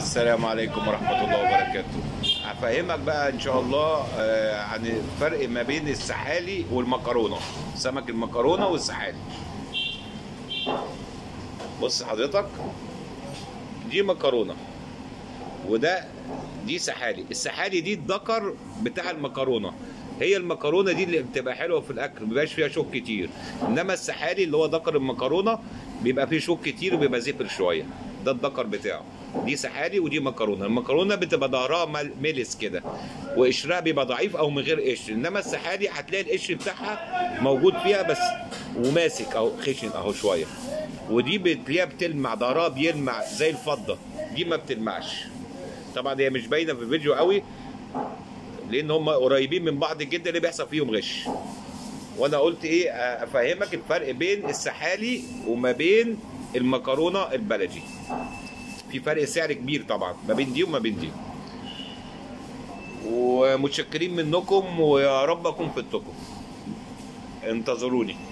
السلام عليكم ورحمة الله وبركاته. هفهمك بقى إن شاء الله عن الفرق ما بين السحالي والمكرونة، سمك المكرونة والسحالي. بص حضرتك، دي مكرونة دي سحالي. السحالي دي الذكر بتاع المكرونة، هي المكرونة دي اللي بتبقى حلوة في الأكل، مبيبقاش فيها شوك كتير. إنما السحالي اللي هو ذكر المكرونة بيبقى فيه شوك كتير وبيبقى زفر شوية، ده الذكر بتاعه. دي سحالي ودي مكرونه. المكرونه بتبقى ظهرها ملس كده وقشرها بيبقى ضعيف او من غير قشر، انما السحالي هتلاقي القشر بتاعها موجود فيها بس وماسك او خشن اهو شويه. ودي بتلاقيها بتلمع، ظهرها بيلمع زي الفضه، دي ما بتلمعش. طبعا هي مش باينه في الفيديو قوي لان هم قريبين من بعض جدا اللي بيحصل فيهم غش. وانا قلت ايه، افهمك الفرق بين السحالي وما بين المكرونه البلدي. في فرق سعر كبير طبعا ما بين دي وما بين دي. ومتشكرين منكم ويا رب اكون فدتكم. انتظروني.